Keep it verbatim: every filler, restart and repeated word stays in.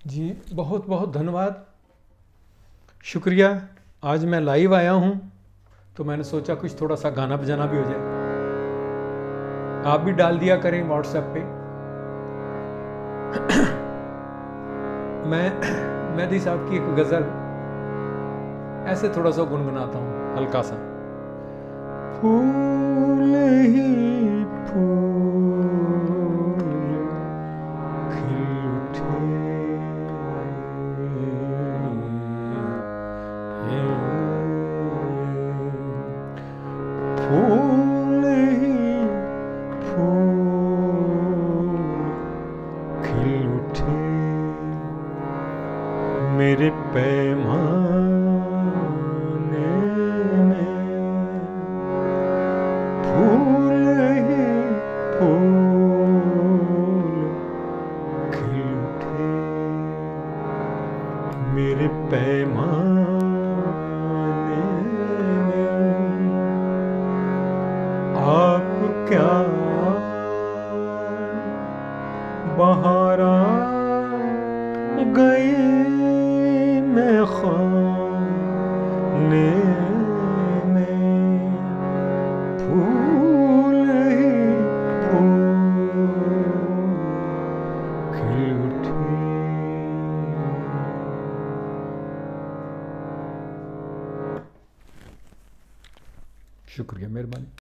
जी बहुत बहुत धन्यवाद, शुक्रिया। आज मैं लाइव आया हूँ तो मैंने सोचा कुछ थोड़ा सा गाना बजाना भी हो जाए। आप भी डाल दिया करें व्हाट्सएप पे। मैं मेहदी साहब की एक गज़ल ऐसे थोड़ा सा गुनगुनाता हूँ, हल्का सा। फूल ही फूल खिल उठे हैं, फूल ही फूल खिल उठे मेरे पैमाने में, फूल ही फूल खिल उठे मेरे पैमाने में। आप क्या बहारा गए मैं खाने में, फूल ही फूल खिल उठे। शुक्रिया, मेहरबानी।